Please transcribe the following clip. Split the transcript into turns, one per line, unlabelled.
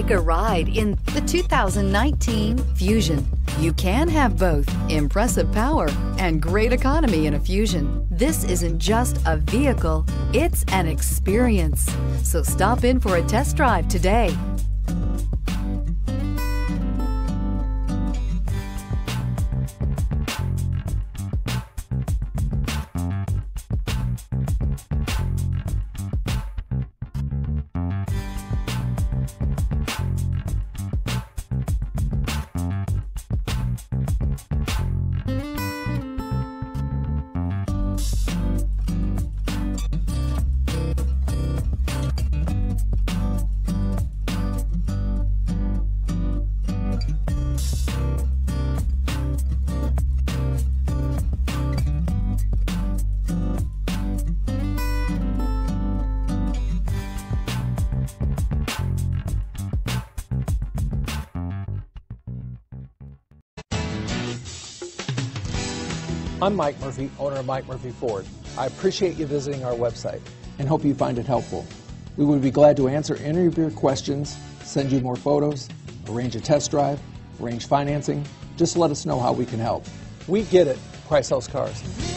Take a ride in the 2019 Fusion. You can have both impressive power and great economy in a Fusion. This isn't just a vehicle, it's an experience. So stop in for a test drive today.
I'm Mike Murphy, owner of Mike Murphy Ford. I appreciate you visiting our website and hope you find it helpful. We would be glad to answer any of your questions, send you more photos, arrange a test drive, arrange financing. Just let us know how we can help. We get it. Price sells cars.